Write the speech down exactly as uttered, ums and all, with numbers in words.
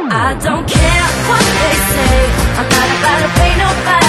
I don't care what they say, I'm not about to pay nobody.